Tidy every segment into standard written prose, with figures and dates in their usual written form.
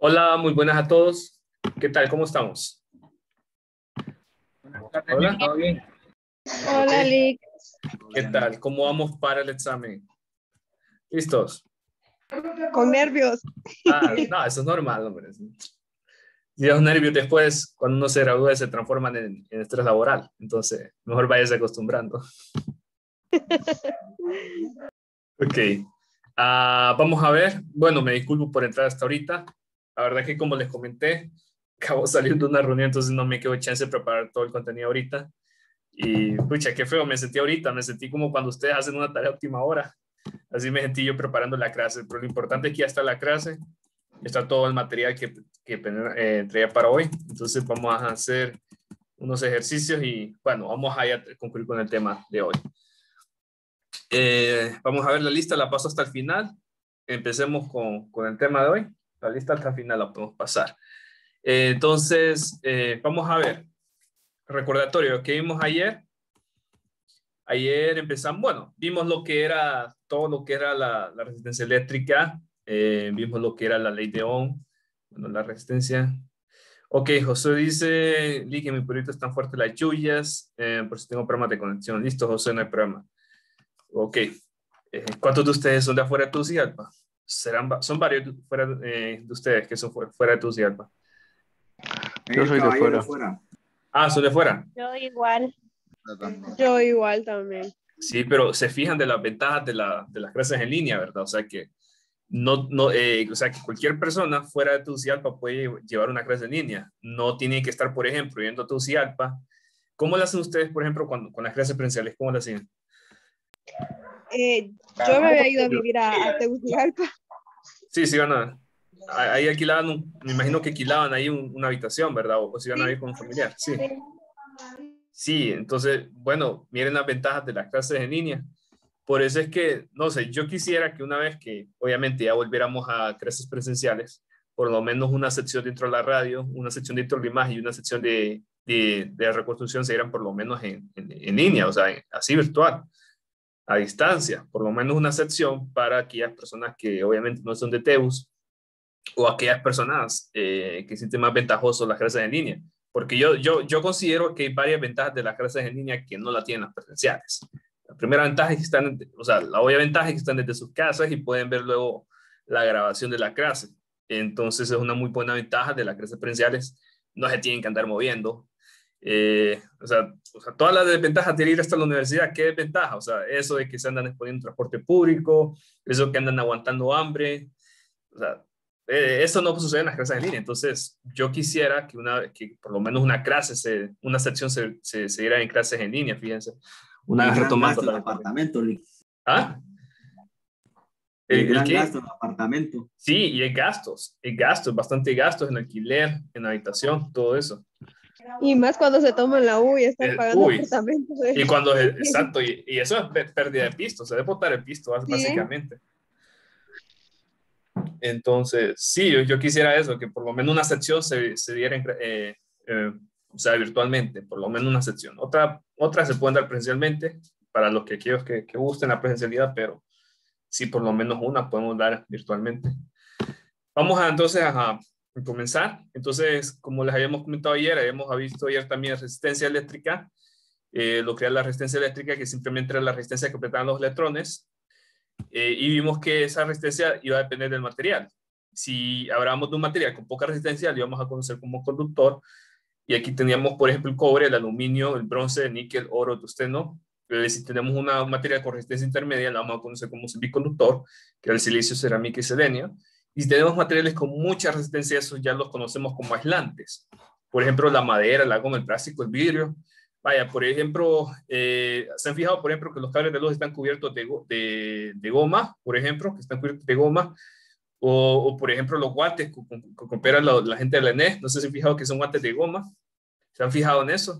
Hola, muy buenas a todos. ¿Qué tal? ¿Cómo estamos? Hola. ¿Todo bien? Hola, Ok. Lick. ¿Qué tal? ¿Cómo vamos para el examen? ¿Listos? Con nervios. No, eso es normal, hombre. Y los nervios después, cuando uno se gradúa, se transforman en estrés laboral. Entonces, mejor váyase acostumbrando. Ok. Vamos a ver. Bueno, me disculpo por entrar hasta ahorita. La verdad que como les comenté, acabo de salir de una reunión, entonces no me quedó chance de preparar todo el contenido ahorita. Y, pucha, qué feo me sentí ahorita. Me sentí como cuando ustedes hacen una tarea a última hora. Así me sentí yo preparando la clase. Pero lo importante es que ya está la clase. Está todo el material que traía para hoy. Entonces vamos a hacer unos ejercicios y, bueno, vamos a ya concluir con el tema de hoy. Vamos a ver la lista, la paso hasta el final. Empecemos con el tema de hoy. La lista hasta el final la podemos pasar. Entonces, vamos a ver. Recordatorio, ¿qué vimos ayer? Ayer empezamos, bueno, vimos lo que era, todo lo que era la resistencia eléctrica, vimos lo que era la ley de Ohm, bueno, la resistencia. Ok, José dice, Lee, que mi proyecto es tan fuerte las lluvias, por si tengo problemas de conexión. Listo, José, no hay problema. Ok, ¿cuántos de ustedes son de afuera de Tegucigalpa? Son varios fuera, de ustedes que son fuera de Tegucigalpa. Yo soy de fuera. Son de fuera. Yo igual. Yo igual también. Sí, pero se fijan de las ventajas de las clases en línea, ¿verdad? O sea que o sea que cualquier persona fuera de Tegucigalpa puede llevar una clase en línea. No tiene que estar, por ejemplo, yendo a Tegucigalpa. ¿Cómo lo hacen ustedes, por ejemplo, con las clases presenciales? ¿Cómo lo hacen? Yo me había ido a vivir a Tegucigalpa. Sí, ahí alquilaban, me imagino que alquilaban ahí una habitación, ¿verdad? O si iban a vivir con un familiar. Sí. Sí, entonces, bueno, miren las ventajas de las clases en línea. Por eso es que, no sé, yo quisiera que una vez que obviamente ya volviéramos a clases presenciales, por lo menos una sección dentro de la radio, una sección dentro de la imagen y una sección de reconstrucción se dieran por lo menos en línea, o sea, así virtual, a distancia, por lo menos una sección para aquellas personas que obviamente no son de TEUS o aquellas personas que sienten más ventajoso las clases en línea. Porque yo considero que hay varias ventajas de las clases en línea que no la tienen las presenciales. La primera ventaja es que están, o sea, la obvia ventaja es que están desde sus casas y pueden ver luego la grabación de la clase. Entonces es una muy buena ventaja de las clases presenciales. No se tienen que andar moviendo. O sea, todas las desventajas de ir hasta la universidad, ¿qué desventaja? O sea, eso de que se andan exponiendo en transporte público, eso que andan aguantando hambre. O sea, eso no sucede en las clases en línea. Entonces, yo quisiera que por lo menos una sección se diera en clases en línea, fíjense. Una vez retomando el apartamento. ¿Ah? El gran qué? gasto en el apartamento. Sí, y hay gastos, bastante gastos en alquiler, en habitación, todo eso. Y más cuando se toma la U y están pagando apartamentos. Y cuando, exacto, y eso es pérdida de pisto, se debe botar el pisto, básicamente. Entonces, sí, yo quisiera eso, que por lo menos una sección se diera o sea, virtualmente, por lo menos una sección. Otra se pueden dar presencialmente para los aquellos que gusten la presencialidad, pero sí, por lo menos una podemos dar virtualmente. Vamos entonces a comenzar. Entonces, como les habíamos comentado ayer, habíamos visto ayer también resistencia eléctrica, lo que era la resistencia eléctrica, que simplemente era la resistencia que completaban los electrones. Y vimos que esa resistencia iba a depender del material. Si hablamos de un material con poca resistencia, lo íbamos a conocer como conductor. Y aquí teníamos, por ejemplo, el cobre, el aluminio, el bronce, el níquel, oro, tungsteno. Si tenemos un material con resistencia intermedia, lo vamos a conocer como semiconductor, que es el silicio, cerámica y selenio. Y si tenemos materiales con mucha resistencia, esos ya los conocemos como aislantes. Por ejemplo, la madera, la goma, el plástico, el vidrio. Vaya, por ejemplo, se han fijado, por ejemplo, que los cables de luz están cubiertos de goma, por ejemplo, que están cubiertos de goma, o por ejemplo, los guantes que compra la gente de la ENES, no sé si han fijado que son guantes de goma, ¿se han fijado en eso?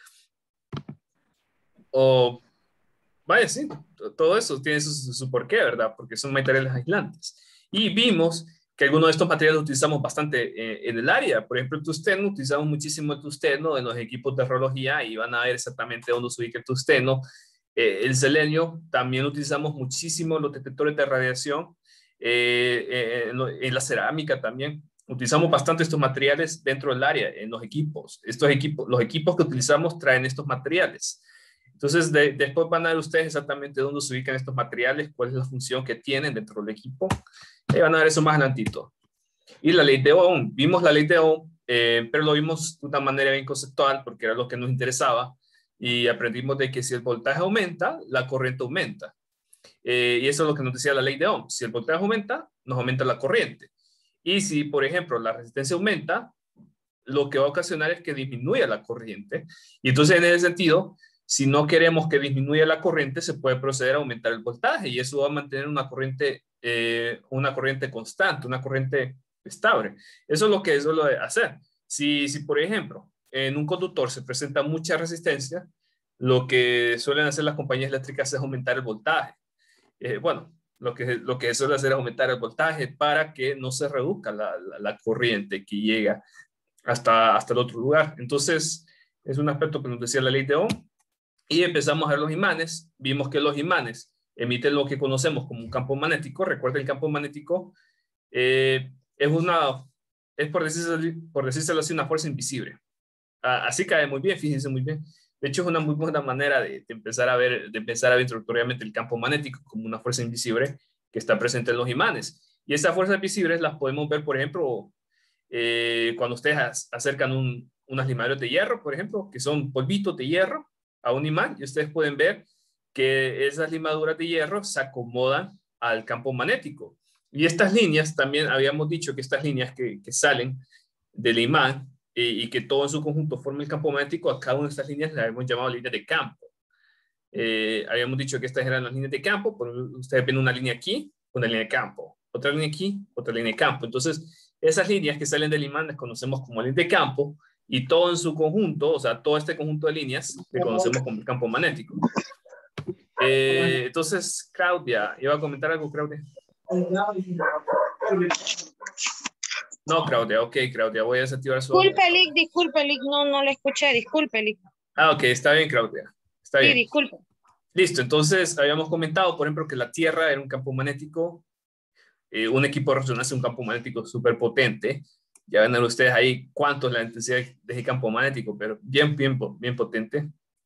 O, vaya, sí, todo eso tiene su porqué, ¿verdad? Porque son materiales aislantes. Y vimos que algunos de estos materiales los utilizamos bastante en el área. Por ejemplo, el tungsteno, utilizamos muchísimo el tungsteno en los equipos de radiología y van a ver exactamente dónde se ubica el tungsteno. El selenio, también utilizamos muchísimo los detectores de radiación. En la cerámica también. Utilizamos bastante estos materiales dentro del área, en los equipos. Los equipos que utilizamos traen estos materiales. Entonces, después van a ver ustedes exactamente dónde se ubican estos materiales, cuál es la función que tienen dentro del equipo. Y van a ver eso más adelantito. Y la ley de Ohm. Vimos la ley de Ohm, pero lo vimos de una manera bien conceptual porque era lo que nos interesaba. Y aprendimos de que si el voltaje aumenta, la corriente aumenta. Y eso es lo que nos decía la ley de Ohm. Si el voltaje aumenta, nos aumenta la corriente. Y si, por ejemplo, la resistencia aumenta, lo que va a ocasionar es que disminuya la corriente. Y entonces, en ese sentido, si no queremos que disminuya la corriente, se puede proceder a aumentar el voltaje y eso va a mantener una corriente constante, una corriente estable. Eso es lo que suele hacer. Si, por ejemplo, en un conductor se presenta mucha resistencia, lo que suelen hacer las compañías eléctricas es aumentar el voltaje. Bueno, lo que suele hacer es aumentar el voltaje para que no se reduzca la corriente que llega hasta el otro lugar. Entonces, es un aspecto que nos decía la ley de Ohm. Y empezamos a ver los imanes. Vimos que los imanes emiten lo que conocemos como un campo magnético. Recuerden, el campo magnético es por decírselo así, una fuerza invisible. Así cae muy bien, fíjense muy bien. De hecho, es una muy buena manera de empezar a ver introductoriamente el campo magnético como una fuerza invisible que está presente en los imanes. Y estas fuerzas visibles las podemos ver, por ejemplo, cuando ustedes acercan unas limadoras de hierro, por ejemplo, que son polvitos de hierro a un imán, y ustedes pueden ver que esas limaduras de hierro se acomodan al campo magnético. Y estas líneas, también habíamos dicho que estas líneas que salen del imán y que todo en su conjunto forma el campo magnético, a cada una de estas líneas las hemos llamado líneas de campo. Habíamos dicho que estas eran las líneas de campo, pero ustedes ven una línea aquí, una línea de campo, otra línea aquí, otra línea de campo. Entonces, esas líneas que salen del imán las conocemos como líneas de campo y todo en su conjunto, o sea, todo este conjunto de líneas, le conocemos como el campo magnético. Entonces, Claudia, ¿iba a comentar algo, Claudia? No, Claudia, ok, Claudia, voy a desactivar su audio. Disculpe, Lick, no le escuché, disculpe, Lick. Ok, está bien, Claudia, está bien. Sí, disculpe. Listo, entonces habíamos comentado, por ejemplo, que la Tierra era un campo magnético, un equipo de resonancia, un campo magnético súper potente. Ya ven ustedes ahí cuánto es la intensidad de ese campo magnético, pero bien potente.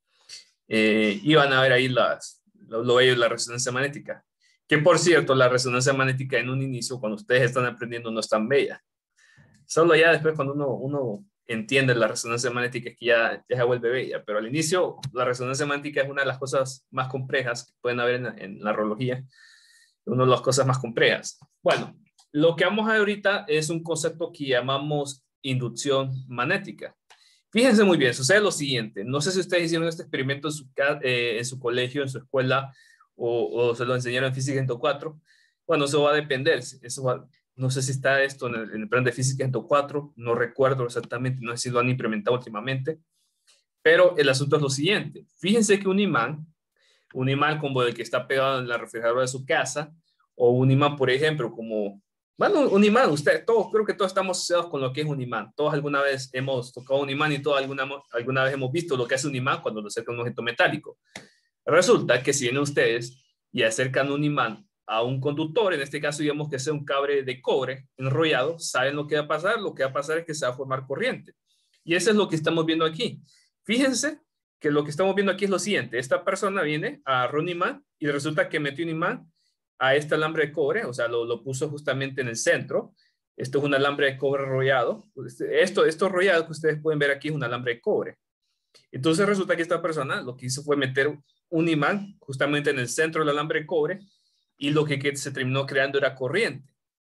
Y van a ver ahí lo bello de la resonancia magnética. Que por cierto, la resonancia magnética en un inicio, cuando ustedes están aprendiendo, no es tan bella. Solo ya después cuando uno entiende la resonancia magnética es que ya se vuelve bella, pero al inicio la resonancia magnética es una de las cosas más complejas que pueden haber en la radiología, una de las cosas más complejas. Bueno, lo que vamos a ver ahorita es un concepto que llamamos inducción magnética. Fíjense muy bien, sucede lo siguiente, no sé si ustedes hicieron este experimento en su colegio, en su escuela, o se lo enseñaron en Física 104. Bueno, eso va a depender, no sé si está esto en el plan de Física 104, no recuerdo exactamente, no sé si lo han implementado últimamente, pero el asunto es lo siguiente. Fíjense que un imán como el que está pegado en la refrigeradora de su casa, o un imán, por ejemplo, como, bueno, un imán, creo que todos estamos asociados con lo que es un imán. Todos alguna vez hemos tocado un imán y todos alguna vez hemos visto lo que hace un imán cuando lo acerca a un objeto metálico. Resulta que si vienen ustedes y acercan un imán a un conductor, en este caso digamos que sea un cable de cobre enrollado, ¿saben lo que va a pasar? Lo que va a pasar es que se va a formar corriente. Y eso es lo que estamos viendo aquí. Fíjense que lo que estamos viendo aquí es lo siguiente. Esta persona viene a agarrar un imán y resulta que metió un imán a este alambre de cobre, o sea, lo puso justamente en el centro. Esto es un alambre de cobre enrollado. Esto enrollado que ustedes pueden ver aquí es un alambre de cobre. Entonces resulta que esta persona lo que hizo fue meter un imán justamente en el centro del alambre de cobre y lo que se terminó creando era corriente.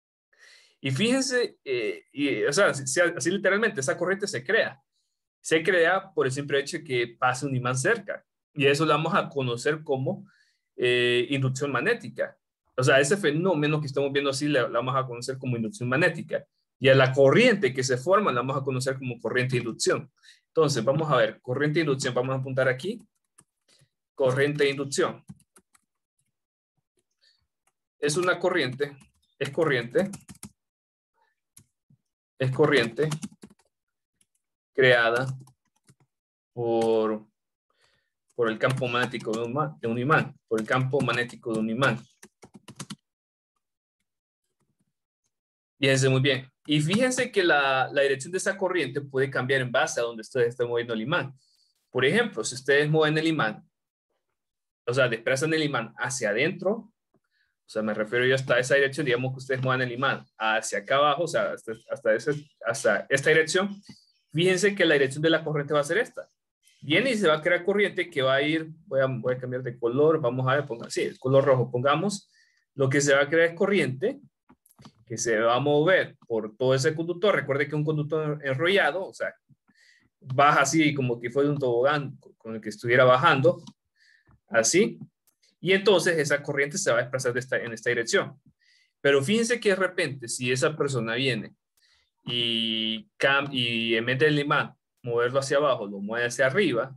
Y fíjense, o sea, así literalmente, esa corriente se crea por el simple hecho de que pase un imán cerca. Y eso lo vamos a conocer como inducción magnética. O sea, ese fenómeno que estamos viendo así lo vamos a conocer como inducción magnética. Y a la corriente que se forma la vamos a conocer como corriente de inducción. Entonces, vamos a ver, corriente de inducción, vamos a apuntar aquí. Corriente de inducción. Es una corriente, es corriente creada por el campo magnético de un imán, por el campo magnético de un imán. Fíjense muy bien. Y fíjense que la dirección de esa corriente puede cambiar en base a donde ustedes estén moviendo el imán. Por ejemplo, si ustedes mueven el imán, o sea, desplazan el imán hacia adentro, o sea, me refiero yo hasta esa dirección, digamos que ustedes muevan el imán hacia acá abajo, o sea, hasta esta dirección, fíjense que la dirección de la corriente va a ser esta. Viene y se va a crear corriente que va a ir, voy a cambiar de color, vamos a ver, sí, el color rojo, pongamos, lo que se va a crear es corriente que se va a mover por todo ese conductor. Recuerde que un conductor enrollado, o sea, baja así como que fue un tobogán con el que estuviera bajando, así, y entonces esa corriente se va a desplazar en esta dirección. Pero fíjense que de repente, si esa persona viene y en vez del imán moverlo hacia abajo, lo mueve hacia arriba,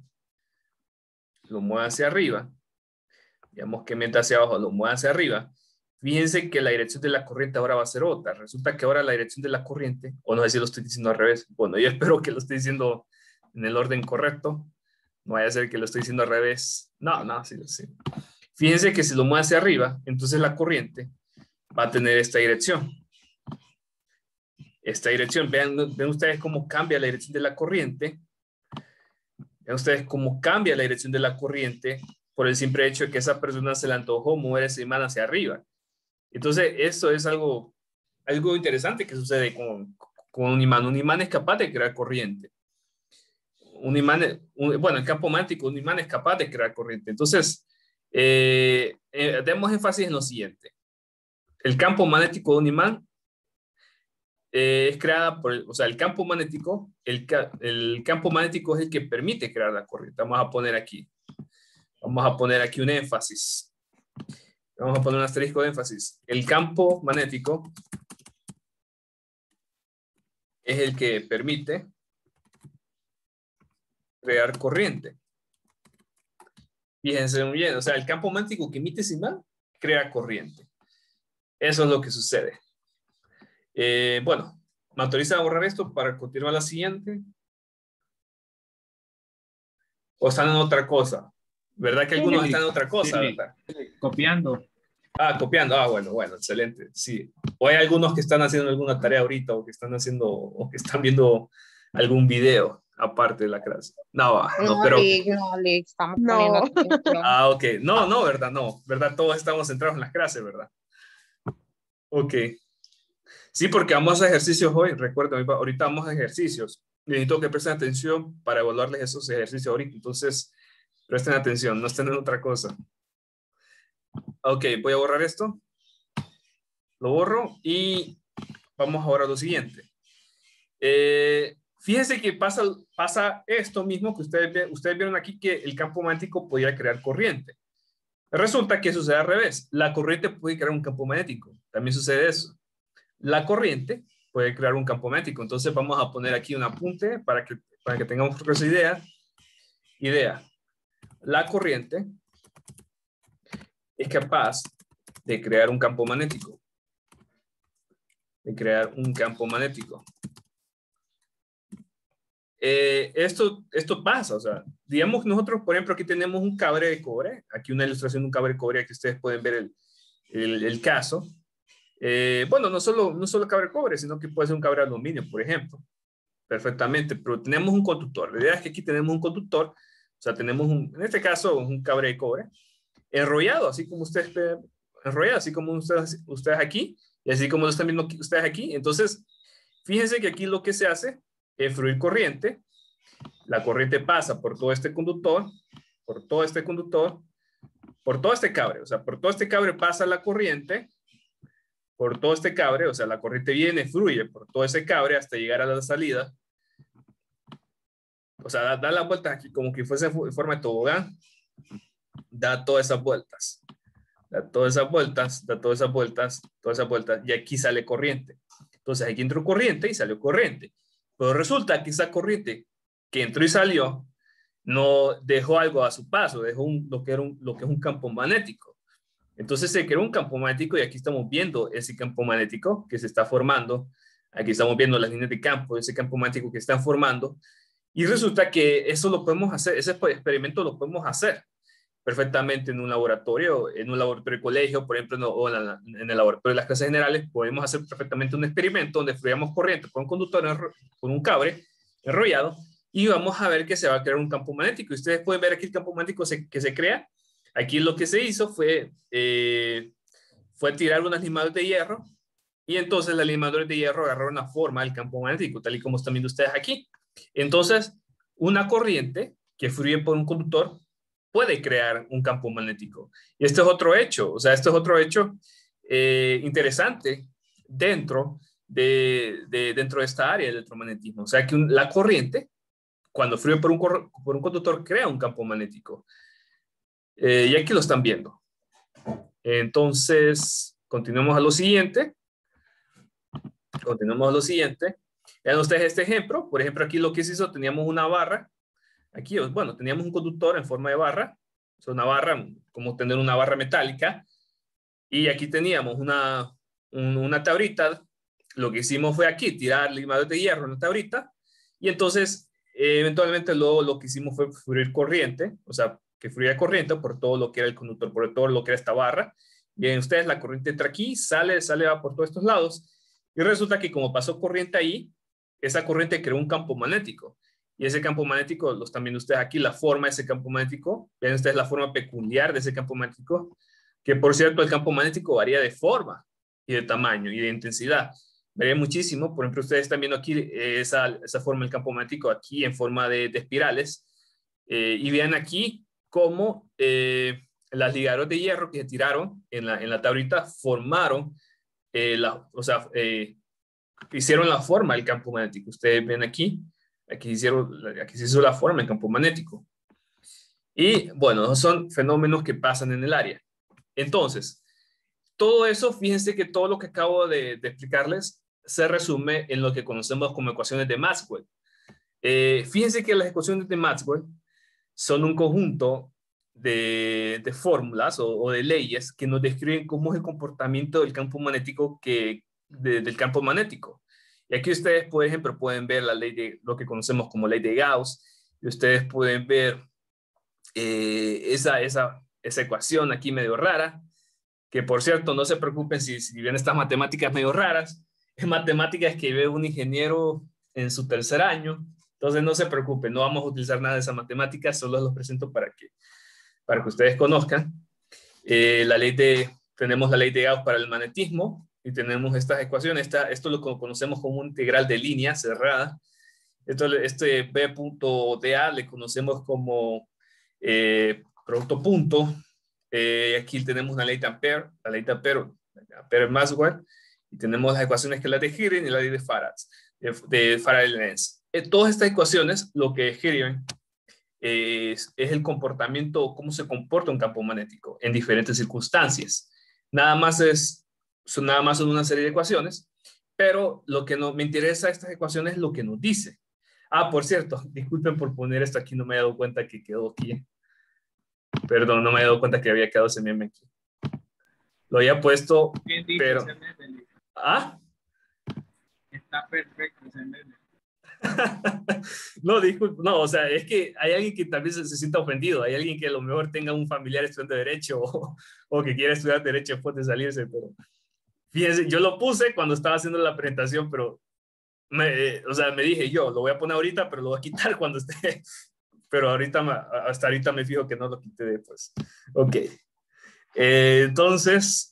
digamos que meta hacia abajo, lo mueve hacia arriba, fíjense que la dirección de la corriente ahora va a ser otra. Resulta que ahora la dirección de la corriente, o no sé si lo estoy diciendo al revés, bueno, yo espero que lo esté diciendo en el orden correcto, no vaya a ser que lo estoy diciendo al revés. No, sí. Fíjense que si lo mueve hacia arriba, entonces la corriente va a tener esta dirección. Esta dirección, ven ustedes cómo cambia la dirección de la corriente. Vean ustedes cómo cambia la dirección de la corriente por el simple hecho de que esa persona se le antojó mover ese imán hacia arriba. Entonces, esto es algo interesante que sucede con un imán. Un imán es capaz de crear corriente. Bueno, el campo magnético, un imán es capaz de crear corriente. Entonces, demos énfasis en lo siguiente. El campo magnético de un imán es creada por, o sea, el campo magnético es el que permite crear la corriente. Vamos a poner aquí un énfasis. Vamos a poner un asterisco de énfasis. El campo magnético es el que permite crear corriente. Fíjense muy bien, o sea, el campo magnético que emite ese imán crea corriente. Eso es lo que sucede. Bueno, ¿me autoriza a borrar esto para continuar la siguiente? ¿O están en otra cosa? ¿Verdad que algunos están en otra cosa? Sí, ¿verdad? copiando. Copiando. Bueno, excelente. Sí. O hay algunos que están haciendo alguna tarea ahorita o que están viendo algún video aparte de la clase. No, pero... No, le estamos poniendo atención. Ok. No, ¿verdad? No, ¿verdad? Todos estamos centrados en las clases, ¿verdad? Ok. Sí, porque vamos a hacer ejercicios hoy. Recuerden, ahorita vamos a ejercicios. Necesito que presten atención para evaluarles esos ejercicios ahorita. Entonces, presten atención, no estén en otra cosa. Ok, voy a borrar esto. Lo borro y vamos ahora a lo siguiente. Fíjense que pasa esto mismo que ustedes vieron aquí, que el campo magnético podía crear corriente. Resulta que sucede al revés. La corriente puede crear un campo magnético. También sucede eso. La corriente puede crear un campo magnético. Entonces vamos a poner aquí un apunte para que tengamos esa idea. La corriente es capaz de crear un campo magnético. Esto pasa, o sea, digamos que nosotros, por ejemplo, aquí tenemos un cable de cobre, aquí una ilustración de un cable de cobre, aquí ustedes pueden ver el caso. Bueno, no solo cable de cobre, sino que puede ser un cable de aluminio, por ejemplo, perfectamente, pero tenemos un conductor. La idea es que aquí tenemos un conductor, o sea, tenemos en este caso, un cable de cobre enrollado, así como ustedes aquí, y así como lo están viendo ustedes aquí. Entonces, fíjense que aquí lo que se hace es fluir corriente. La corriente pasa por todo este conductor, por todo este cable, o sea, por todo este cable pasa la corriente, por todo este cable, o sea, la corriente viene, fluye por todo ese cable hasta llegar a la salida. O sea, da las vueltas aquí como que fuese en forma de tobogán. Da todas esas vueltas, y aquí sale corriente. Entonces aquí entró corriente y salió corriente. Pero resulta que esa corriente que entró y salió no dejó algo a su paso, dejó lo que es un campo magnético. Entonces se creó un campo magnético y aquí estamos viendo ese campo magnético que se está formando. Aquí estamos viendo las líneas de campo, ese campo magnético que están formando. Y resulta que eso lo podemos hacer, ese experimento lo podemos hacer perfectamente en un laboratorio de colegio, por ejemplo, o en el laboratorio de las clases generales, podemos hacer perfectamente un experimento donde fluíamos corriente con un conductor, con un cable enrollado, y vamos a ver que se va a crear un campo magnético. Y ustedes pueden ver aquí el campo magnético que se crea. Aquí lo que se hizo fue tirar unas limadoras de hierro, y entonces las limadoras de hierro agarraron la forma del campo magnético, tal y como están viendo ustedes aquí. Entonces, una corriente que fluye por un conductor puede crear un campo magnético. Y este es otro hecho, o sea, este es otro hecho interesante dentro dentro de esta área del electromagnetismo. O sea, que la corriente, cuando fluye por un conductor, crea un campo magnético. Y aquí lo están viendo. Entonces, continuemos a lo siguiente. Continuemos a lo siguiente. Vean ustedes este ejemplo. Por ejemplo, aquí lo que se hizo, teníamos una barra. Aquí, bueno, teníamos un conductor en forma de barra. Es una barra, como tener una barra metálica. Y aquí teníamos una tablita. Lo que hicimos fue aquí tirar limados de hierro en la tablita. Y entonces, eventualmente, luego lo que hicimos fue fluir corriente. O sea, que fluía corriente por todo lo que era el conductor, por todo lo que era esta barra. Bien, ustedes, la corriente entra aquí, sale va por todos estos lados. Y resulta que como pasó corriente ahí, esa corriente creó un campo magnético. Y ese campo magnético, lo están viendo ustedes aquí, la forma de ese campo magnético. Ven ustedes la forma peculiar de ese campo magnético, que por cierto el campo magnético varía de forma y de tamaño y de intensidad. Varía muchísimo. Por ejemplo, ustedes están viendo aquí esa forma del campo magnético aquí en forma de espirales. Y vean aquí cómo las ligaduras de hierro que se tiraron en la tablita formaron, hicieron la forma del campo magnético. Ustedes ven aquí se hizo la forma del campo magnético. Y bueno, esos son fenómenos que pasan en el área. Entonces, todo eso, fíjense que todo lo que acabo de explicarles se resume en lo que conocemos como ecuaciones de Maxwell. Fíjense que las ecuaciones de Maxwell son un conjunto de fórmulas o de leyes que nos describen cómo es el comportamiento del campo magnético del campo magnético. Y aquí ustedes, por ejemplo, pueden ver la ley de lo que conocemos como ley de Gauss, y ustedes pueden ver esa ecuación aquí medio rara, que por cierto, no se preocupen si ven estas matemáticas medio raras, es matemáticas que ve un ingeniero en su tercer año. Entonces no se preocupen, no vamos a utilizar nada de esas matemáticas, solo los presento para que ustedes conozcan. Tenemos la ley de Gauss para el magnetismo y tenemos estas ecuaciones. Esto lo conocemos como un integral de línea cerrada. Este B.dA le conocemos como producto punto. Aquí tenemos una ley de Ampere, la ley de Ampere-Maxwell, y tenemos las ecuaciones que es la de Heeren y la ley de Farad, de Farad-Lenz. Todas estas ecuaciones lo que describen es el comportamiento, cómo se comporta un campo magnético en diferentes circunstancias. Nada más son una serie de ecuaciones, pero lo que me interesa de estas ecuaciones es lo que nos dice. Por cierto, disculpen por poner esto aquí, no me he dado cuenta que quedó aquí. Perdón, no me he dado cuenta que había quedado ese meme aquí. Lo había puesto, pero... Está perfecto ese meme. No, disculpe, no, o sea, es que hay alguien que tal vez se sienta ofendido, hay alguien que a lo mejor tenga un familiar estudiante de Derecho o que quiera estudiar Derecho después de salirse, pero fíjense, yo lo puse cuando estaba haciendo la presentación, pero me dije yo, lo voy a poner ahorita, pero lo voy a quitar cuando esté, pero hasta ahorita me fijo que no lo quité después. Ok. Entonces,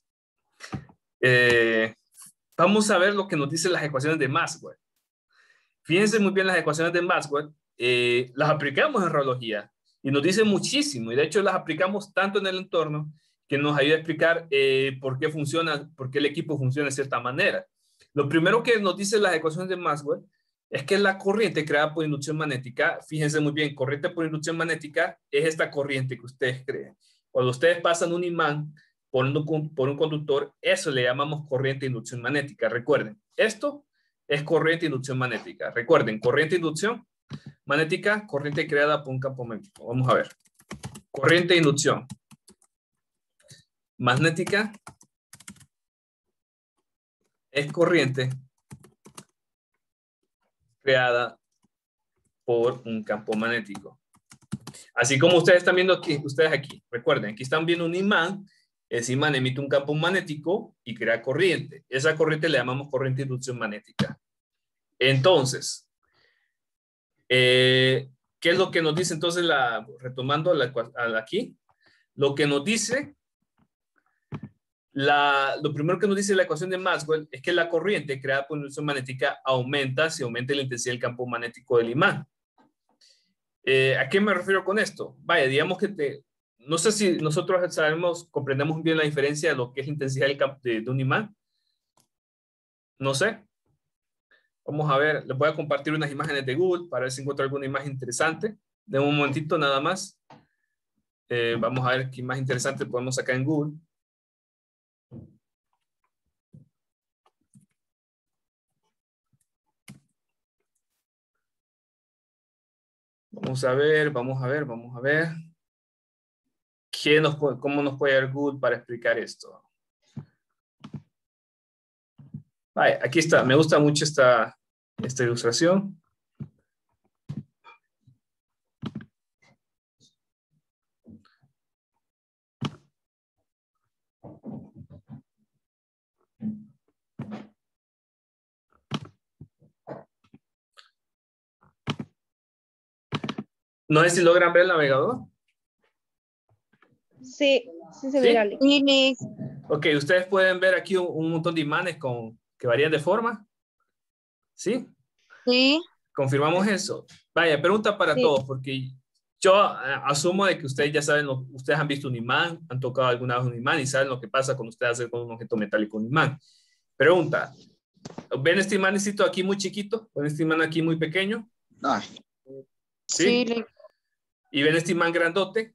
vamos a ver lo que nos dicen las ecuaciones de Maxwell. Fíjense muy bien las ecuaciones de Maxwell, las aplicamos en radiología y nos dicen muchísimo, y de hecho las aplicamos tanto en el entorno que nos ayuda a explicar por qué el equipo funciona de cierta manera. Lo primero que nos dicen las ecuaciones de Maxwell es que la corriente creada por inducción magnética, fíjense muy bien, corriente por inducción magnética es esta corriente que ustedes creen. Cuando ustedes pasan un imán por un conductor, eso le llamamos corriente de inducción magnética. Recuerden, esto es corriente de inducción magnética. Recuerden, corriente de inducción magnética, corriente creada por un campo magnético. Vamos a ver. Corriente de inducción magnética es corriente creada por un campo magnético. Así como ustedes están viendo aquí, recuerden, aquí están viendo un imán. Ese imán emite un campo magnético y crea corriente. Esa corriente le llamamos corriente de inducción magnética. Entonces, ¿qué es lo que nos dice entonces, retomando aquí? Lo que nos dice, lo primero que nos dice la ecuación de Maxwell es que la corriente creada por inducción magnética aumenta si aumenta la intensidad del campo magnético del imán. ¿A qué me refiero con esto? Vaya, digamos que no sé si nosotros comprendemos bien la diferencia de lo que es la intensidad de un imán. No sé. Vamos a ver, les voy a compartir unas imágenes de Google para ver si encuentro alguna imagen interesante. De un momentito nada más. Vamos a ver qué más interesante podemos sacar en Google. Vamos a ver. ¿Cómo nos puede dar Google para explicar esto? Vale, aquí está. Me gusta mucho esta ilustración. No sé si logran ver el navegador. Sí, se mira. Ok, ustedes pueden ver aquí un montón de imanes que varían de forma. ¿Sí? Sí. Confirmamos eso. Vaya, pregunta para todos, porque yo asumo de que ustedes ya saben, ustedes han visto un imán, han tocado alguna vez un imán y saben lo que pasa cuando ustedes hacen con un objeto metálico un imán. Pregunta, ¿ven este imánecito aquí muy chiquito? ¿Ven este imán aquí muy pequeño? No. ¿Sí? Sí. ¿Y ven este imán grandote?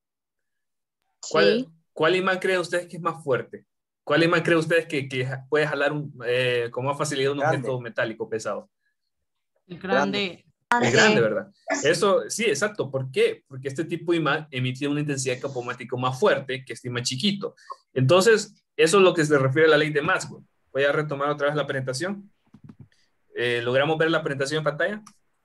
¿Cuál imán creen ustedes que es más fuerte? ¿Cuál imán creen ustedes que puede jalar con más facilidad un objeto metálico pesado? El grande. El grande, ¿verdad? Eso, sí, exacto. ¿Por qué? Porque este tipo de imán emite una intensidad de campo magnético más fuerte que este imán chiquito. Entonces, eso es lo que se refiere a la ley de Maxwell. Voy a retomar otra vez la presentación. ¿Logramos ver la presentación en pantalla?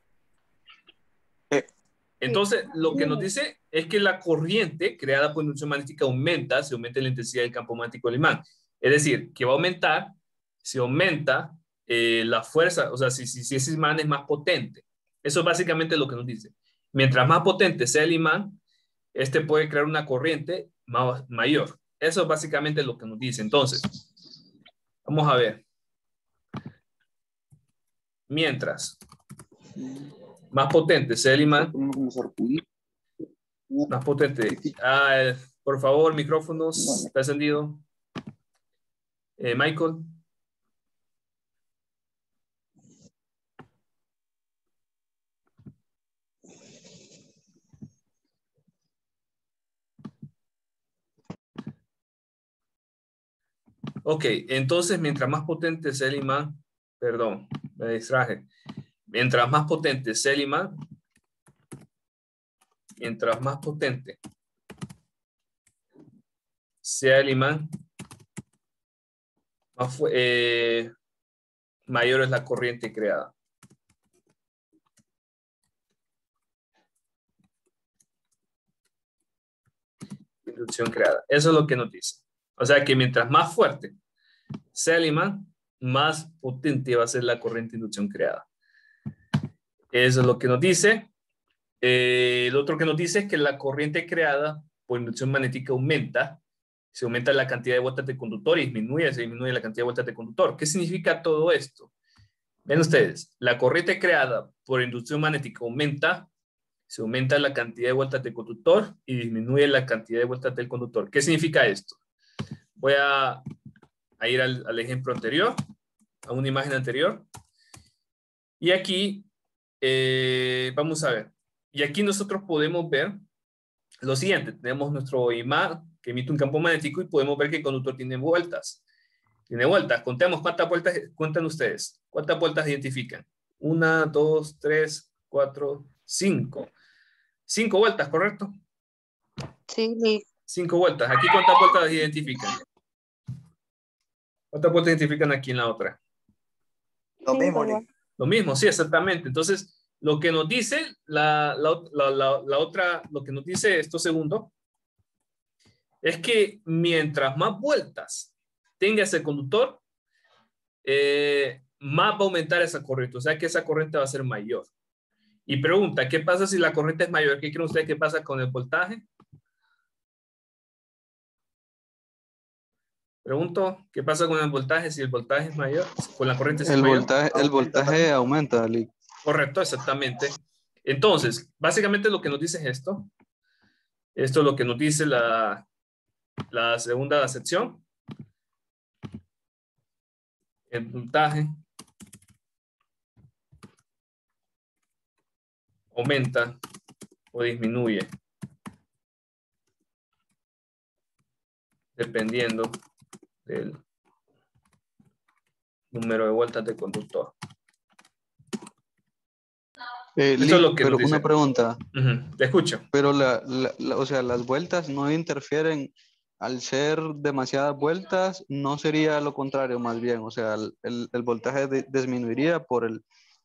Entonces, lo que nos dice es que la corriente creada por inducción magnética aumenta si aumenta la intensidad del campo magnético del imán. Es decir, que va a aumentar si aumenta la fuerza, o sea, si ese imán es más potente. Eso es básicamente lo que nos dice. Mientras más potente sea el imán, este puede crear una corriente mayor. Eso es básicamente lo que nos dice. Entonces, vamos a ver. Mientras más potente sea el imán, más potente. Por favor, micrófonos, está encendido. Michael. Ok, entonces mientras más potente sea el imán, perdón, me distraje. Mientras más potente sea el imán, mientras más potente sea el imán, mayor es la corriente creada. Inducción creada. Eso es lo que nos dice. O sea que mientras más fuerte sea el imán, más potente va a ser la corriente de inducción creada. Eso es lo que nos dice. El otro que nos dice es que la corriente creada por inducción magnética aumenta. Se aumenta la cantidad de vueltas de conductor y se disminuye la cantidad de vueltas de conductor. ¿Qué significa todo esto? Ven ustedes, la corriente creada por inducción magnética aumenta, se aumenta la cantidad de vueltas de conductor y disminuye la cantidad de vueltas del conductor. ¿Qué significa esto? Voy a ir al ejemplo anterior, a una imagen anterior. Y aquí, vamos a ver. Y aquí nosotros podemos ver lo siguiente. Tenemos nuestro imán que emite un campo magnético y podemos ver que el conductor tiene vueltas. Tiene vueltas. Contemos cuántas vueltas cuentan ustedes. ¿Cuántas vueltas identifican? 1, 2, 3, 4, 5. 5 vueltas, ¿correcto? Sí. 5 vueltas. ¿Aquí cuántas vueltas identifican? ¿Cuántas vueltas identifican aquí en la otra? Lo mismo, Lo mismo, sí, exactamente. Entonces, lo que nos dice la otra, lo que nos dice esto segundo, es que mientras más vueltas tenga ese conductor, más va a aumentar esa corriente. O sea que esa corriente va a ser mayor. Y pregunta, ¿qué pasa si la corriente es mayor? ¿Qué creen ustedes que pasa con el voltaje? Pregunto, ¿qué pasa con el voltaje si el voltaje es mayor? Con la corriente si es mayor. El voltaje aumenta, Lick. Correcto, exactamente. Entonces, básicamente lo que nos dice es esto. Esto es lo que nos dice la segunda sección. El voltaje aumenta o disminuye dependiendo del número de vueltas del conductor. Esto es lo que pero nos dice. una pregunta. Te escucho. Pero o sea, las vueltas no interfieren, al ser demasiadas vueltas, no sería lo contrario más bien. O sea, el voltaje disminuiría por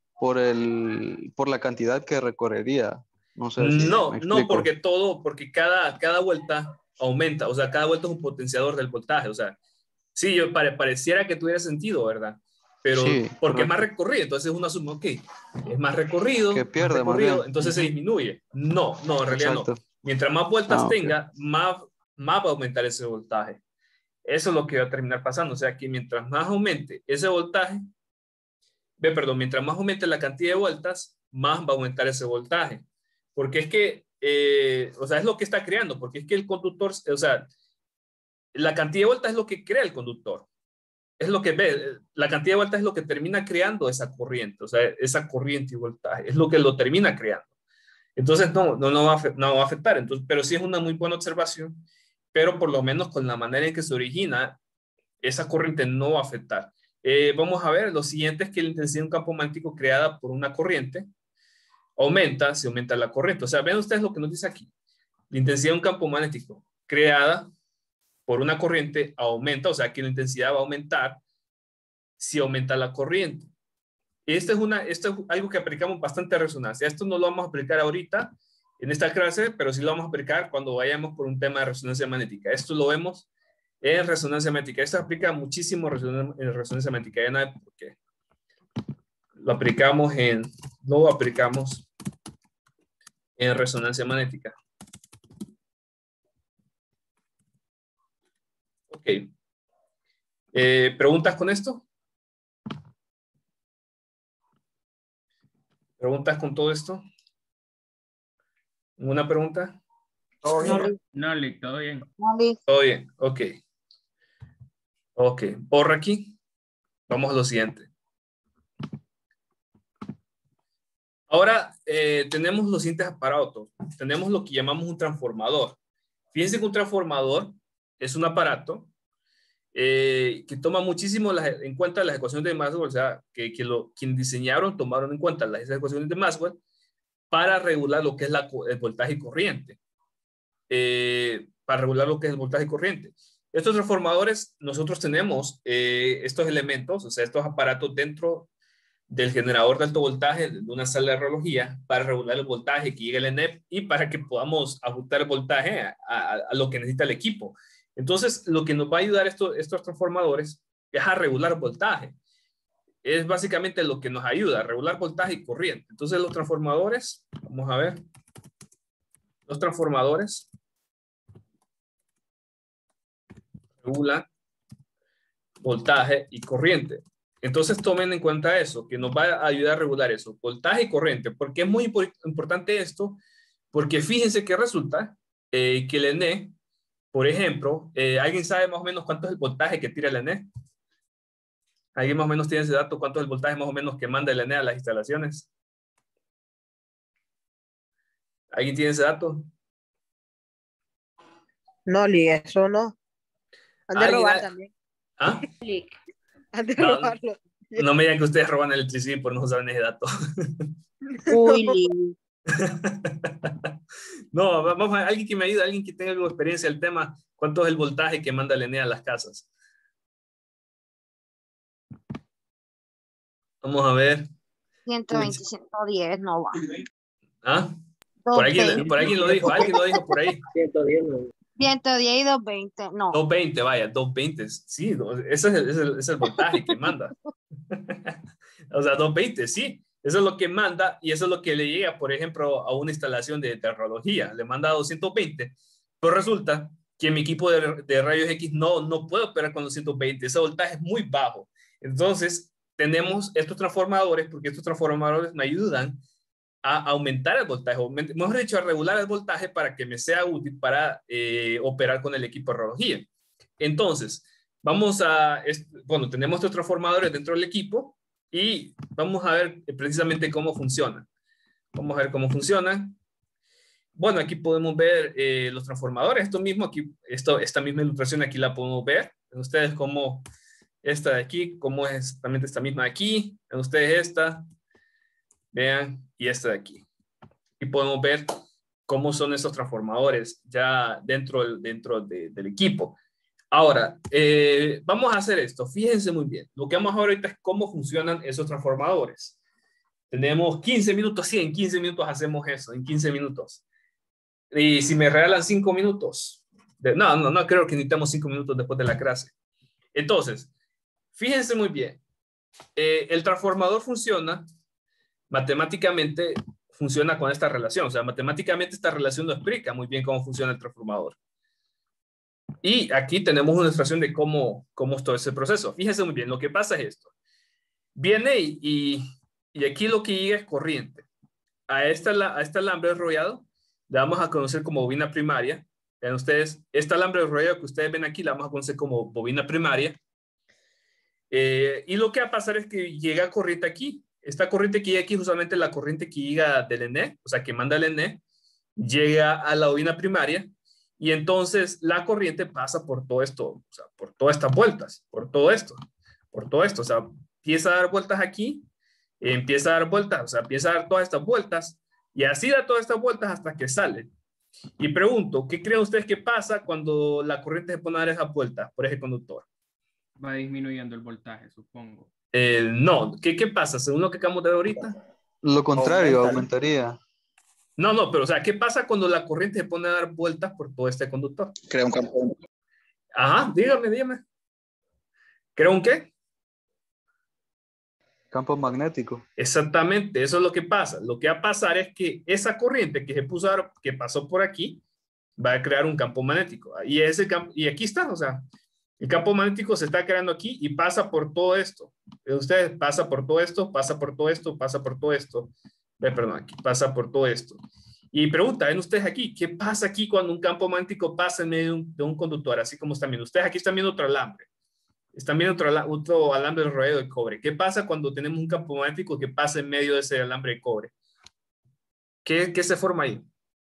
la cantidad que recorrería. No sé si No, me no, explico. porque cada vuelta aumenta, o sea, cada vuelta es un potenciador del voltaje, o sea, sí, pareciera que tuviera sentido, ¿verdad? Pero Sí, porque es más correcto. recorrido, entonces uno asume, ok, es más Que recorrido, pierde más bien. entonces se disminuye. No, en realidad no. Exacto. Mientras más vueltas Ok. tenga, más va a aumentar ese voltaje. Eso es lo que va a terminar pasando, o sea, que mientras más aumente ese voltaje, mientras más aumente la cantidad de vueltas, más va a aumentar ese voltaje. Porque es que, o sea, es lo que está creando, porque es que el conductor, o sea, la cantidad de vueltas es lo que crea el conductor. Es lo que ve, la cantidad de vueltas es lo que termina creando esa corriente, o sea, esa corriente y voltaje, es lo que lo termina creando. Entonces, no va a afectar, entonces, pero sí es una muy buena observación, pero por lo menos con la manera en que se origina, esa corriente no va a afectar. Vamos a ver, lo siguiente es que la intensidad de un campo magnético creada por una corriente aumenta si aumenta la corriente. O sea, vean ustedes lo que nos dice aquí. La intensidad de un campo magnético creada por una corriente aumenta, o sea que la intensidad va a aumentar si aumenta la corriente. Esto es algo que aplicamos bastante a resonancia. Esto no lo vamos a aplicar ahorita en esta clase, pero sí lo vamos a aplicar cuando vayamos por un tema de resonancia magnética. Esto lo vemos en resonancia magnética. Esto aplica muchísimo en resonancia magnética. Ya no por qué. No lo aplicamos en resonancia magnética. Ok. ¿Preguntas con esto? ¿Preguntas con todo esto? ¿Ninguna pregunta? No, Lick, todo bien. Todo bien, ok. Ok, borra aquí. Vamos a lo siguiente. Ahora tenemos los siguientes aparatos. Tenemos lo que llamamos un transformador. Fíjense que un transformador es un aparato que toma muchísimo en cuenta las ecuaciones de Maxwell, o sea, quien diseñaron tomaron en cuenta esas ecuaciones de Maxwell para regular lo que es el voltaje y corriente. Para regular lo que es el voltaje y corriente. Estos transformadores, nosotros tenemos estos elementos, o sea, estos aparatos dentro del generador de alto voltaje de una sala de relojía para regular el voltaje que llegue al ENEP y para que podamos ajustar el voltaje a lo que necesita el equipo. Entonces, lo que nos va a ayudar estos transformadores es a regular voltaje. Es básicamente lo que nos ayuda a regular voltaje y corriente. Entonces, los transformadores, vamos a ver, los transformadores regulan voltaje y corriente. Entonces tomen en cuenta eso, que nos va a ayudar a regular eso, voltaje y corriente. ¿Por qué es muy importante esto? Porque fíjense que resulta que el ENE, por ejemplo, ¿alguien sabe más o menos cuánto es el voltaje que tira el ENE? ¿Alguien más o menos tiene ese dato? ¿Cuánto es el voltaje más o menos que manda el ENE a las instalaciones? ¿Alguien tiene ese dato? No, eso no. Han de robar también. ¿Ah? Han de No, robarlo. no me digan que ustedes roban electricidad por no saber ese dato. Uy, Lee. No, vamos a alguien que me ayude, alguien que tenga algo de experiencia del tema. ¿Cuánto es el voltaje que manda el ENE a las casas? Vamos a ver. 120, 110, no va. ¿Ah? Por alguien lo dijo, alguien lo dijo por ahí. 110, no. 110 y 220, no. 220, vaya, 220. Sí, ese es el voltaje que manda. O sea, 220, sí. Eso es lo que manda y eso es lo que le llega, por ejemplo, a una instalación de tecnología. Le manda 220, pero resulta que mi equipo de rayos X no puede operar con 220. Ese voltaje es muy bajo. Entonces, tenemos estos transformadores, porque estos transformadores me ayudan a aumentar el voltaje, mejor dicho, a regular el voltaje para que me sea útil para operar con el equipo de radiología. Entonces, tenemos estos transformadores dentro del equipo y vamos a ver precisamente cómo funcionan. Vamos a ver cómo funcionan. Bueno, aquí podemos ver los transformadores. Esta misma ilustración aquí la podemos ver. Ven ustedes cómo esta de aquí, cómo es exactamente esta misma de aquí. Ven ustedes esta. Vean, y esta de aquí. Y podemos ver cómo son esos transformadores ya dentro del equipo. Ahora, vamos a hacer esto. Fíjense muy bien. Lo que vamos a ver ahorita es cómo funcionan esos transformadores. Tenemos 15 minutos. Sí, en 15 minutos hacemos eso. En 15 minutos. Y si me regalan 5 minutos. No creo que necesitamos 5 minutos después de la clase. Entonces, fíjense muy bien. El transformador funciona matemáticamente, funciona con esta relación. O sea, matemáticamente esta relación nos explica muy bien cómo funciona el transformador. Y aquí tenemos una ilustración de cómo es todo ese proceso. Fíjense muy bien, lo que pasa es esto. Viene y aquí lo que llega es corriente. A este alambre enrollado le vamos a conocer como bobina primaria. Vean ustedes, este alambre enrollado que ustedes ven aquí la vamos a conocer como bobina primaria. Y lo que va a pasar es que llega corriente aquí. Esta corriente que llega aquí, justamente la corriente que llega del ENE, o sea, que manda el ENE, llega a la bobina primaria y entonces la corriente pasa por todo esto, o sea, por todas estas vueltas, por todo esto, o sea, empieza a dar vueltas aquí, empieza a dar vueltas, o sea, empieza a dar todas estas vueltas y así da todas estas vueltas hasta que sale. Y pregunto, ¿qué creen ustedes que pasa cuando la corriente se pone a dar esas vueltas por ese conductor? Va disminuyendo el voltaje, supongo. No, ¿qué pasa? Según lo que acabamos de ver ahorita. Lo contrario, aumentaría. No, pero o sea, ¿qué pasa cuando la corriente se pone a dar vueltas por todo este conductor? Crea un campo. Ajá, dígame. ¿Crea un qué? Campo magnético. Exactamente, eso es lo que pasa. Lo que va a pasar es que esa corriente que pasó por aquí va a crear un campo magnético. Y aquí está, o sea, el campo magnético se está creando aquí y pasa por todo esto. Ustedes pasa por todo esto, pasa por todo esto, pasa por todo esto. Perdón, aquí pasa por todo esto. Y pregunta, ven ustedes aquí, ¿qué pasa aquí cuando un campo magnético pasa en medio de un conductor? Así como están viendo. Ustedes aquí están viendo otro alambre. Están viendo otro alambre enrollado de cobre. ¿Qué pasa cuando tenemos un campo magnético que pasa en medio de ese alambre de cobre? ¿Qué se forma ahí?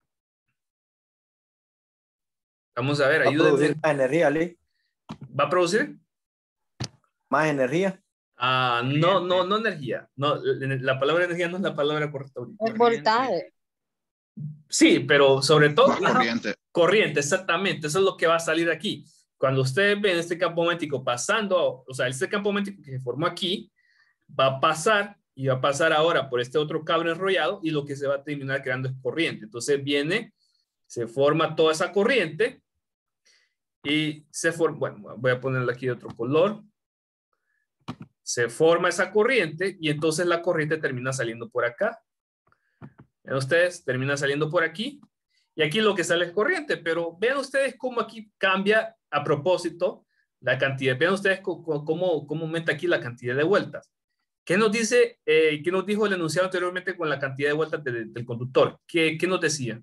Vamos a ver, ayúdenme. Va a producir más energía, Lee. ¿Va a producir? Más energía. No energía. No, la palabra energía no es la palabra correcta ahorita. El voltaje. Sí, pero sobre todo Corriente. Corriente, exactamente. Eso es lo que va a salir aquí. Cuando ustedes ven este campo magnético pasando, o sea, este campo magnético que se formó aquí, va a pasar y va a pasar ahora por este otro cable enrollado y lo que se va a terminar creando es corriente. Entonces se forma toda esa corriente y se forma, bueno, voy a ponerle aquí de otro color. Se forma esa corriente y entonces la corriente termina saliendo por acá. Vean ustedes, termina saliendo por aquí. Y aquí lo que sale es corriente, pero vean ustedes cómo aquí cambia a propósito la cantidad. Vean ustedes cómo aumenta aquí la cantidad de vueltas. ¿Qué nos dice, qué nos dijo el enunciado anteriormente con la cantidad de vueltas del conductor? ¿Qué nos decía?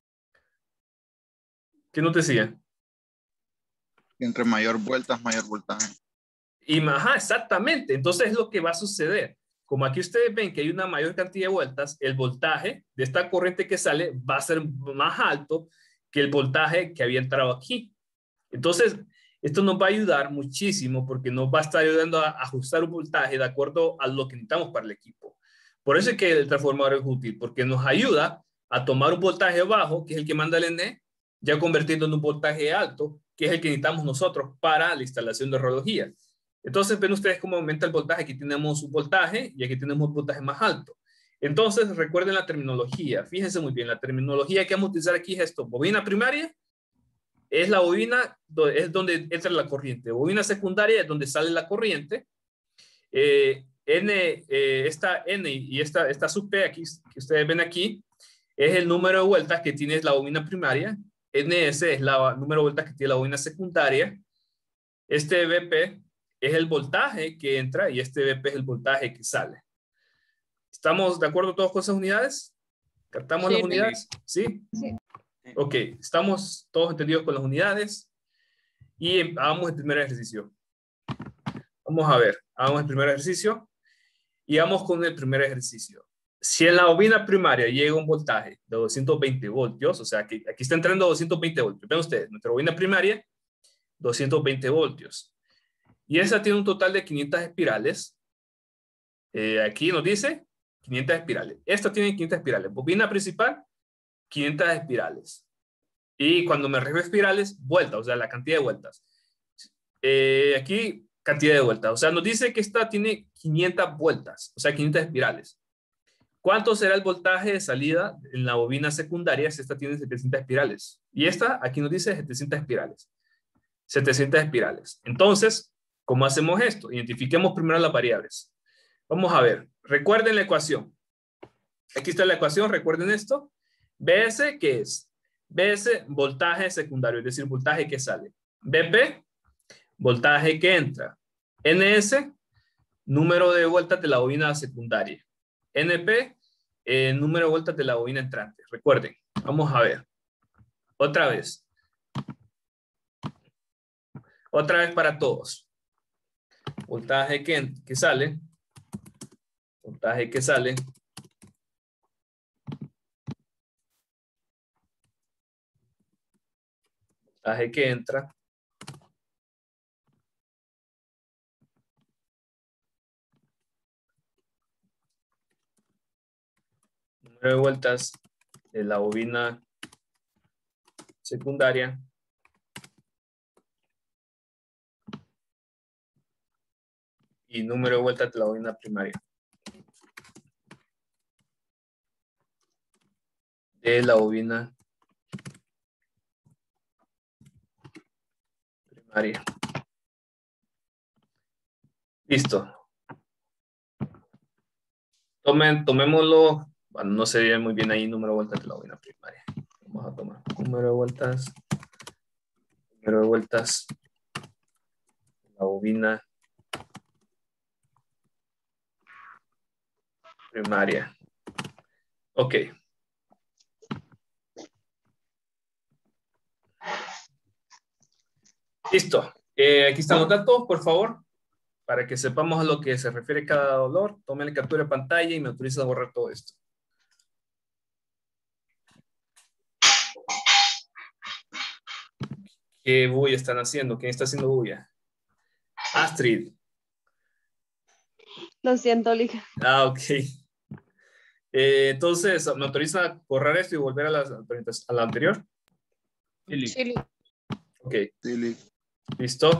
¿Qué nos decía? Entre mayor vueltas, mayor voltaje. Ajá, exactamente. Entonces es lo que va a suceder. Como aquí ustedes ven que hay una mayor cantidad de vueltas, el voltaje de esta corriente que sale va a ser más alto que el voltaje que había entrado aquí. Entonces, esto nos va a ayudar muchísimo porque nos va a estar ayudando a ajustar un voltaje de acuerdo a lo que necesitamos para el equipo. Por eso es que el transformador es útil, porque nos ayuda a tomar un voltaje bajo, que es el que manda el ENE, ya convirtiendo en un voltaje alto, que es el que necesitamos nosotros para la instalación de radiología. Entonces ven ustedes cómo aumenta el voltaje. Aquí tenemos un voltaje y aquí tenemos un voltaje más alto. Entonces recuerden la terminología. Fíjense muy bien, la terminología que vamos a utilizar aquí es esto. Bobina primaria es la bobina, es donde entra la corriente. Bobina secundaria es donde sale la corriente. Esta N y esta sub P aquí, que ustedes ven aquí, es el número de vueltas que tiene la bobina primaria. NS es el número de vueltas que tiene la bobina secundaria. Este VP es el voltaje que entra y este VP es el voltaje que sale. ¿Estamos de acuerdo todos con esas unidades? ¿Captamos las unidades? ¿Sí? Sí. Ok, estamos todos entendidos con las unidades y hagamos el primer ejercicio. Vamos a ver, hagamos el primer ejercicio y vamos con el primer ejercicio. Si en la bobina primaria llega un voltaje de 220 voltios, o sea, que aquí está entrando 220 voltios. Ven ustedes, nuestra bobina primaria, 220 voltios. Y esa tiene un total de 500 espirales. Aquí nos dice 500 espirales. Esta tiene 500 espirales. Bobina principal, 500 espirales. Y cuando me refiero a espirales, vueltas, o sea, la cantidad de vueltas. Aquí, cantidad de vueltas. O sea, nos dice que esta tiene 500 vueltas, o sea, 500 espirales. ¿Cuánto será el voltaje de salida en la bobina secundaria si esta tiene 700 espirales? Y esta, aquí nos dice 700 espirales. 700 espirales. Entonces, ¿cómo hacemos esto? Identifiquemos primero las variables. Vamos a ver. Recuerden la ecuación. Aquí está la ecuación. Recuerden esto. BS, ¿qué es? BS, voltaje secundario, es decir, voltaje que sale. BP, voltaje que entra. NS, número de vueltas de la bobina secundaria. NP, número de vueltas de la bobina entrante. Recuerden, vamos a ver. Otra vez. Otra vez para todos. Voltaje que sale. Voltaje que sale. Voltaje que entra. Número de vueltas de la bobina secundaria. Y número de vueltas de la bobina primaria. De la bobina primaria. Listo. Tomémoslo. Bueno, no se ve muy bien ahí número de vueltas de la bobina primaria. Vamos a tomar número de vueltas. Número de vueltas de la bobina primaria. Ok. Listo. Aquí están los datos, por favor, para que sepamos a lo que se refiere cada valor. Tomen captura de pantalla y me autoriza a borrar todo esto. ¿Qué bulla están haciendo? ¿Quién está haciendo bulla? Astrid. Lo siento, Lija. Ah, ok. Entonces, ¿me autoriza a borrar esto y volver a la anterior? Sí. Ok. Listo.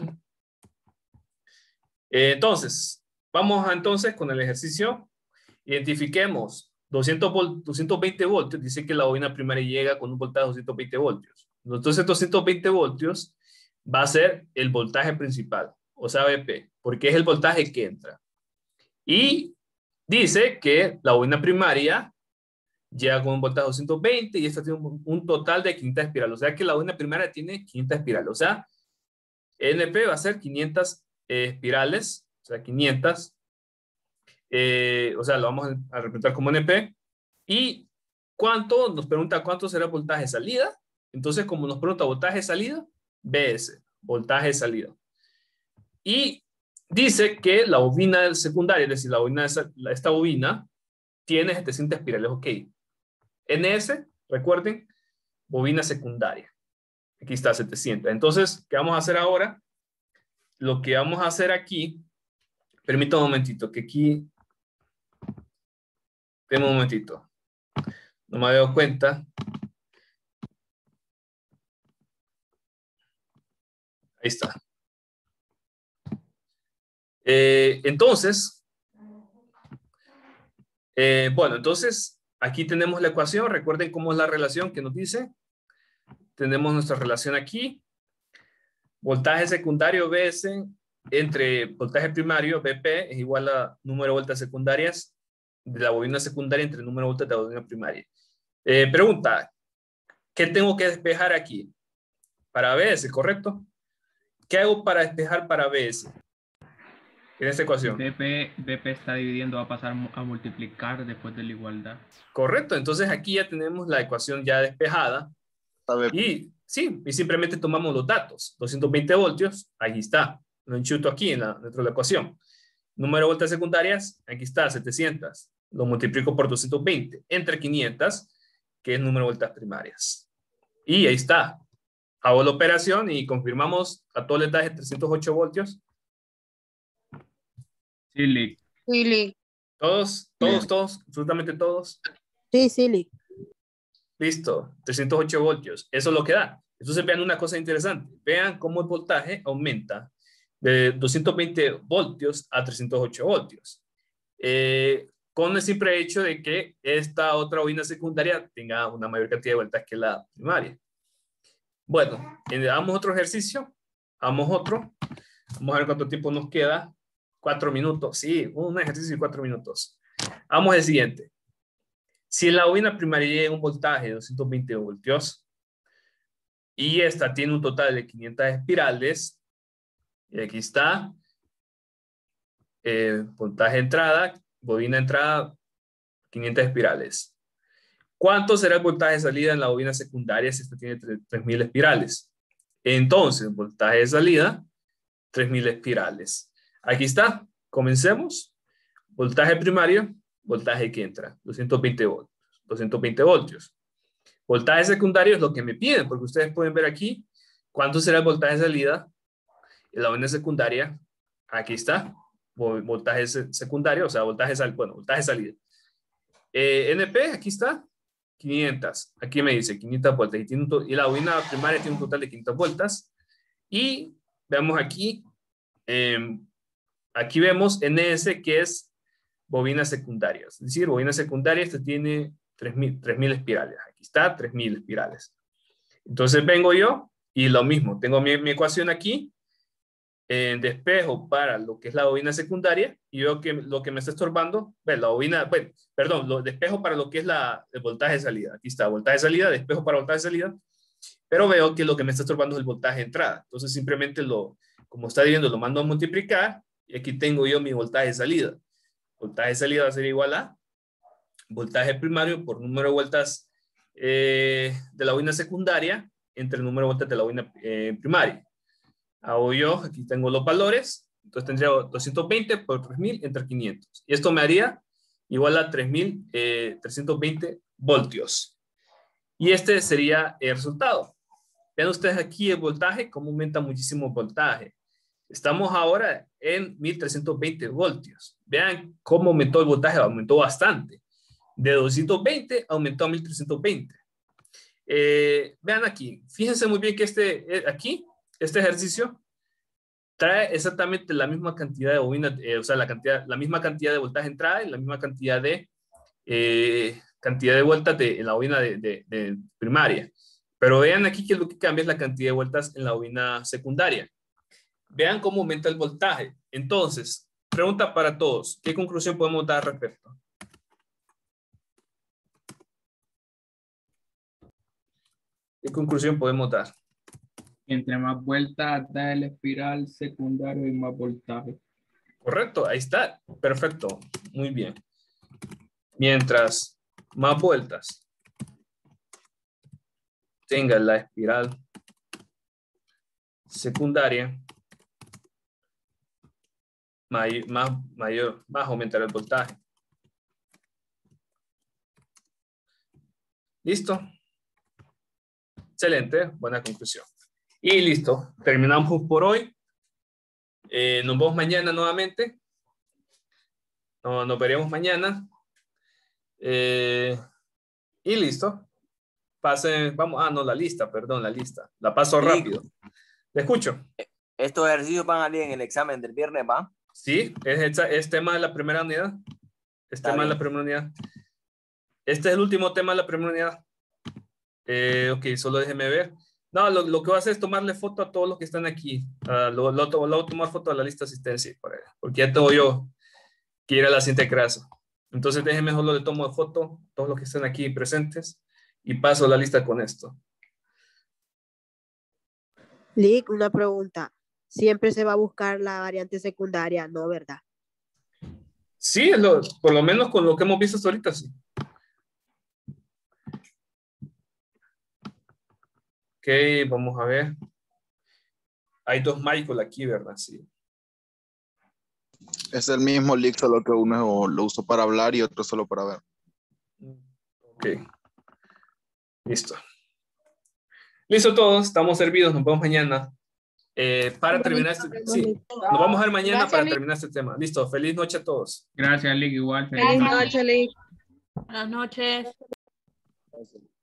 Entonces, vamos entonces con el ejercicio. Identifiquemos 220 voltios. Dice que la bobina primaria llega con un voltaje de 220 voltios. Entonces, 220 voltios va a ser el voltaje principal, o sea, BP, porque es el voltaje que entra. Y dice que la bobina primaria llega con un voltaje de 220 y esta tiene un total de 500 espirales. O sea que la bobina primaria tiene 500 espirales. O sea, NP va a ser 500 espirales. O sea, 500. O sea, lo vamos a representar como NP. Y ¿cuánto? Nos pregunta cuánto será el voltaje de salida. Entonces, como nos pregunta voltaje de salida, BS, voltaje de salida. Y dice que la bobina secundaria, es decir, la bobina esta bobina, tiene 700 espirales. Ok. NS, recuerden, bobina secundaria. Aquí está 700. Entonces, ¿qué vamos a hacer ahora? Lo que vamos a hacer aquí, permítame un momentito, que aquí, un momentito, no me había dado cuenta. Ahí está. Entonces, entonces aquí tenemos la ecuación. Recuerden cómo es la relación que nos dice. Tenemos nuestra relación aquí. Voltaje secundario Vs entre voltaje primario Vp es igual a número de vueltas secundarias de la bobina secundaria entre el número de vueltas de la bobina primaria. Pregunta, ¿qué tengo que despejar aquí? Para Vs, ¿correcto? ¿Qué hago para despejar para Vs? En esta ecuación. BP está dividiendo, va a pasar a multiplicar después de la igualdad. Correcto, entonces aquí ya tenemos la ecuación ya despejada. Y sí, y simplemente tomamos los datos. 220 voltios, aquí está. Lo enchuto aquí dentro de la ecuación. Número de vueltas secundarias, aquí está, 700. Lo multiplico por 220 entre 500, que es número de vueltas primarias. Y ahí está. Hago la operación y confirmamos a todo el detalle 308 voltios. Silly. Silly. Todos, absolutamente todos. Sí, Silly. Listo, 308 voltios. Eso es lo que da. Entonces vean una cosa interesante. Vean cómo el voltaje aumenta de 220 voltios a 308 voltios. Con el simple hecho de que esta otra bobina secundaria tenga una mayor cantidad de vueltas que la primaria. Bueno, hagamos otro ejercicio. Hagamos otro. Vamos a ver cuánto tiempo nos queda. 4 minutos. Sí, un ejercicio de 4 minutos. Vamos al siguiente. Si en la bobina primaria llega un voltaje de 220 voltios y esta tiene un total de 500 espirales, y aquí está, voltaje entrada, bobina entrada, 500 espirales. ¿Cuánto será el voltaje de salida en la bobina secundaria si esta tiene 3000 espirales? Entonces, voltaje de salida, 3000 espirales. Aquí está, comencemos. Voltaje primario, voltaje que entra, 220 voltios. 220 voltios. Voltaje secundario es lo que me piden, porque ustedes pueden ver aquí cuánto será el voltaje de salida en la bobina secundaria. Aquí está, voltaje secundario, o sea, voltaje de salida. NP, aquí está, 500. Aquí me dice 500 vueltas. Y la bobina primaria tiene un total de 500 vueltas. Y veamos aquí, aquí vemos NS, que es bobina secundaria. Es decir, bobina secundaria, esta tiene 3000 espirales. Aquí está, 3000 espirales. Entonces vengo yo y lo mismo. Tengo mi ecuación aquí. Despejo para lo que es la bobina secundaria y veo que lo que me está estorbando, la bobina, lo despejo para lo que es el voltaje de salida. Aquí está, voltaje de salida, despejo para voltaje de salida, pero veo que lo que me está estorbando es el voltaje de entrada. Entonces simplemente como está viendo, lo mando a multiplicar y aquí tengo yo mi voltaje de salida. Voltaje de salida va a ser igual a voltaje primario por número de vueltas de la bobina secundaria entre el número de vueltas de la bobina primaria. Hago yo, aquí tengo los valores, entonces tendría 220 por 3000 entre 500. Y esto me haría igual a 320 voltios. Y este sería el resultado. Vean ustedes aquí el voltaje, cómo aumenta muchísimo el voltaje. Estamos ahora en 1320 voltios. Vean cómo aumentó el voltaje, aumentó bastante. De 220 aumentó a 1320. Vean aquí, fíjense muy bien que este ejercicio trae exactamente la misma cantidad de bobina, la misma cantidad de voltaje entrada y la misma cantidad de vueltas en la bobina de primaria. Pero vean aquí que lo que cambia es la cantidad de vueltas en la bobina secundaria. Vean cómo aumenta el voltaje. Entonces, pregunta para todos. ¿Qué conclusión podemos dar al respecto? ¿Qué conclusión podemos dar? Entre más vueltas da el espiral secundario y más voltaje. Correcto, ahí está. Perfecto. Muy bien. Mientras más vueltas tenga la espiral secundaria, más aumentará el voltaje. ¿Listo? Excelente, buena conclusión. Y listo, terminamos por hoy. Nos vemos mañana nuevamente. Nos veremos mañana. Y listo. Pasen, vamos, la lista. La paso rápido. Le escucho. Estos ejercicios van a salir en el examen del viernes, ¿va? Sí, es tema de la primera unidad. Es tema de la primera unidad. Este es el último tema de la primera unidad. Ok, solo déjeme ver. No, lo que voy a hacer es tomarle foto a todos los que están aquí. Lo voy a tomar foto a la lista de asistencia, porque ya tengo yo que ir a la siguiente clase. Entonces déjenme solo le tomo foto a todos los que están aquí presentes y paso la lista con esto. Lick, una pregunta. Siempre se va a buscar la variante secundaria, ¿no, verdad? Sí, por lo menos con lo que hemos visto hasta ahorita, sí. Ok, vamos a ver. Hay dos Michael aquí, ¿verdad? Sí. Es el mismo leak, solo que uno lo uso para hablar y otro solo para ver. Ok. Listo. Listo todos, estamos servidos, nos vemos mañana. Para terminar sí, nos vamos a ver mañana. Gracias, para Lick. Terminar este tema. Listo, feliz noche a todos. Gracias, Lick, igual. Feliz noche, Lick. Buenas noches.